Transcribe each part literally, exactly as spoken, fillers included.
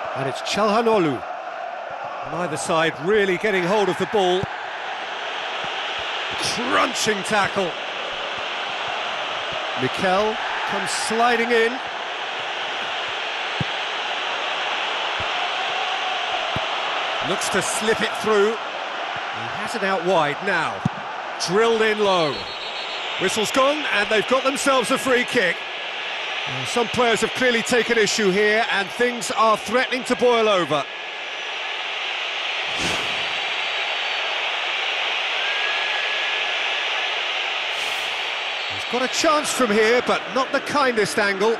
And it's Çalhanoğlu. Neither side really getting hold of the ball. Crunching tackle. Mikel comes sliding in. Looks to slip it through. He has it out wide now. Drilled in low. Whistle's gone and they've got themselves a free kick. Some players have clearly taken issue here and things are threatening to boil over. He's got a chance from here, but not the kindest angle.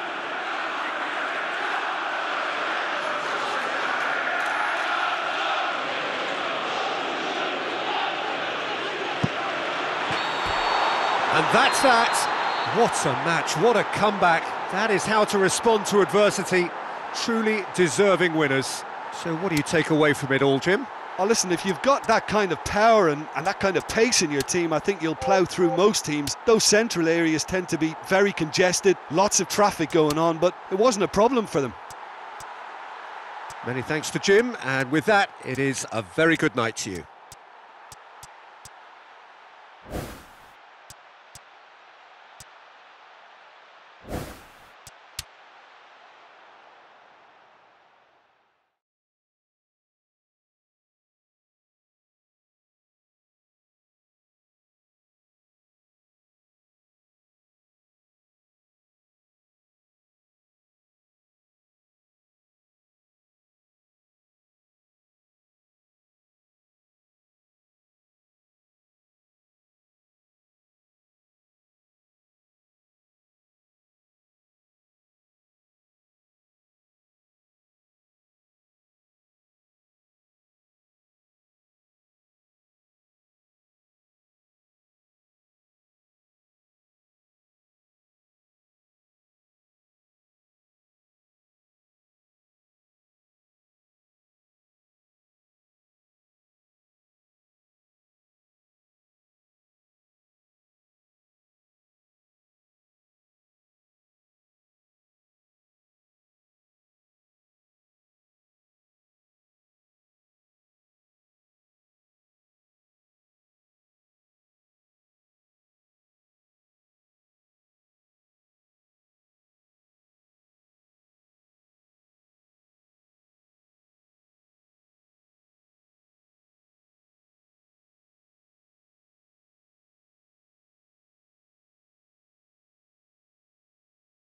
And that's that. What a match, what a comeback. That is how to respond to adversity. Truly deserving winners. So what do you take away from it all, Jim? Oh, listen, if you've got that kind of power and, and that kind of pace in your team, I think you'll plough through most teams. Those central areas tend to be very congested, lots of traffic going on, but it wasn't a problem for them. Many thanks to Jim, and with that, it is a very good night to you.